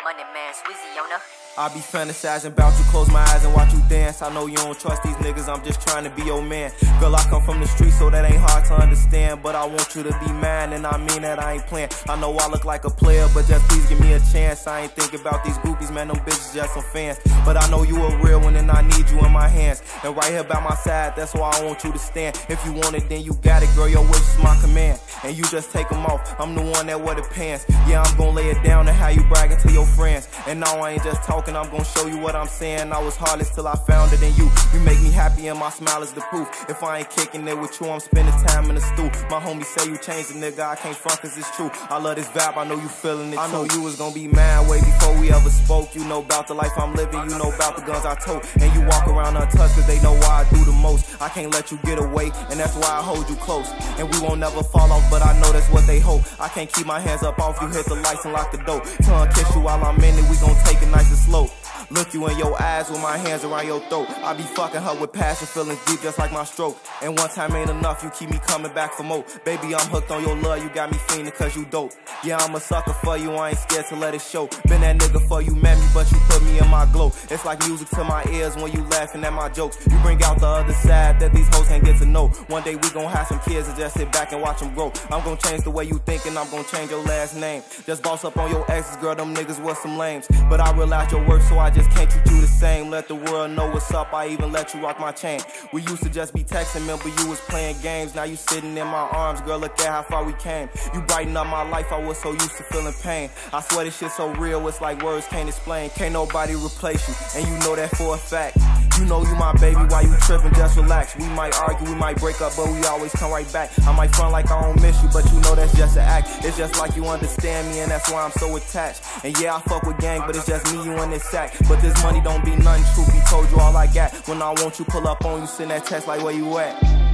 Money Man, Swizzy, yo, no? I be fantasizing about you, close my eyes and watch you dance. I know you don't trust these niggas, I'm just trying to be your man. Girl, I come from the street, so that ain't hard to understand. But I want you to be mine, and I mean that I ain't playing. I know I look like a player, but just please give me a chance. I ain't thinking about these groupies, man, them bitches just some fans. But I know you a real one, and I need you in my hands. And right here by my side, that's why I want you to stand. If you want it, then you got it, girl, your wish is my command. And you just take them off, I'm the one that wear the pants. Yeah, I'm gonna lay it down and how you bragging to your friends. And now I ain't just talking, I'm gonna show you what I'm saying. I was heartless till I found it in you. You make me happy and my smile is the proof. If I ain't kicking it with you, I'm spending time in the stool. My homies say you changed the nigga, I can't front cause it's true. I love this vibe, I know you feeling it too. I know you was gonna be mine way before we ever spoke. You know about the life I'm living, you know about the guns I tote. And you walk around untouched cause they know why I do the most. I can't let you get away, and that's why I hold you close. And we won't never fall off, but I know that's what they hope. I can't keep my hands up off you, hit the lights and lock the door. Tongue kiss you while I'm in it, we gon' take it nice and slow. Look you in your eyes with my hands around your throat. I be fucking her with passion, feelings deep just like my stroke. And one time ain't enough, you keep me coming back for more. Baby, I'm hooked on your love, you got me fiending cause you dope. Yeah, I'm a sucker for you, I ain't scared to let it show. Been that nigga for you, met me, but you put me in my glow. It's like music to my ears when you laughing at my jokes. You bring out the other side that these hoes can't get to know. One day we gon' have some kids and just sit back and watch them grow. I'm gon' change the way you think and I'm gon' change your last name. Just boss up on your exes, girl, them niggas was some lames. But I realized your worth, so I just can't treat you the same. Let the world know what's up, I even let you rock my chain. We used to just be texting, remember you was playing games. Now you sitting in my arms, girl, look at how far we came. You brighten up my life, I was so used to feeling pain. I swear this shit so real, it's like words can't explain. Can't nobody replace you, and you know that for a fact. You know you my baby, why you tripping, just relax. We might argue, we might break up, but we always come right back. I might front like I don't miss you, but you know that's just an act. It's just like you understand me, and that's why I'm so attached. And yeah, I fuck with gang, but it's just me, you in this sack. But this money don't be nothing, truth be told you all I got. When I want you, pull up on you, send that text like where you at.